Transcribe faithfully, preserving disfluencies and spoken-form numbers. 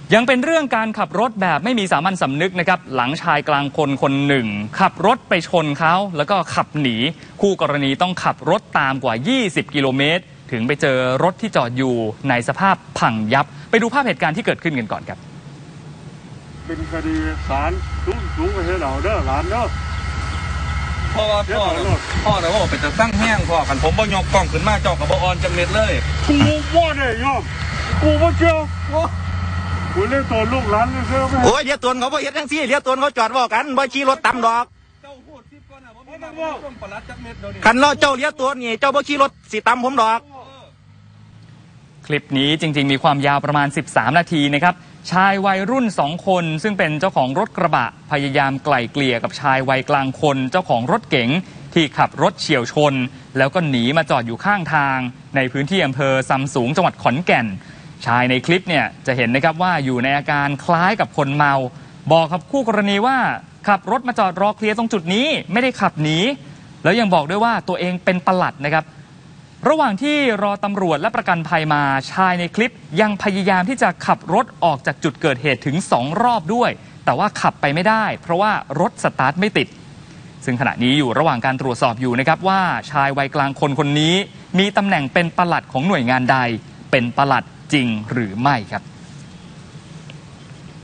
ยังเป็นเรื่องการขับรถแบบไม่มีสามัญสำนึกนะครับหลังชายกลางคนคนหนึ่งขับรถไปชนเขาแล้วก็ขับหนีคู่กรณีต้องขับรถตามกว่ายี่สิบกิโลเมตรถึงไปเจอรถที่จอดอยู่ในสภาพพังยับไปดูภาพเหตุการณ์ที่เกิดขึ้นกันก่อนครับเป็นคดีศาลสูงสูงไปให้เราเด้อหลานเด้อพ่อว่าพ่อพ่อแต่ว่าเป็นจะตั้งแห้งพ่อกันผมบ่ยกกล้องขึ้นมาจอกับบ่ออนจังเม็ดเลยกูว่าได้ยอมกูว่าเชียวกูเลี้ยงตัวลูกหลานเลยเชื่อไหมโอ้ยเลี้ยงตัวเขาบ่เฮ็ดจังซี่เลี้ยงตัวเขาจอดบอกกันบ่ขี่รถตามดอกเจ้าพูดสิก่อนน่ะบ่มีมาว่าต้องปลัดจักเม็ดเดี๋ยวนี้คันเราเจ้าเลี้ยงตัวนี่เจ้าบ่ขี่รถสิตามผมดอกคลิปนี้จริงๆมีความยาวประมาณสิบสามนาทีนะครับชายวัยรุ่นสองคนซึ่งเป็นเจ้าของรถกระบะพยายามไกล่เกลี่ยกับชายวัยกลางคนเจ้าของรถเก๋งที่ขับรถเฉี่ยวชนแล้วก็หนีมาจอดอยู่ข้างทางในพื้นที่อำเภอซำสูงจังหวัดขอนแก่นชายในคลิปเนี่ยจะเห็นนะครับว่าอยู่ในอาการคล้ายกับคนเมาบอกกับคู่กรณีว่าขับรถมาจอดรอเคลียร์ตรงจุดนี้ไม่ได้ขับหนีแล้วยังบอกด้วยว่าตัวเองเป็นปลัดนะครับระหว่างที่รอตำรวจและประกันภัยมาชายในคลิปยังพยายามที่จะขับรถออกจากจุดเกิดเหตุถึงสองรอบด้วยแต่ว่าขับไปไม่ได้เพราะว่ารถสตาร์ทไม่ติดซึ่งขณะนี้อยู่ระหว่างการตรวจสอบอยู่นะครับว่าชายวัยกลางคนคนนี้มีตำแหน่งเป็นปลัดของหน่วยงานใดเป็นปลัดจริงหรือไม่ครับ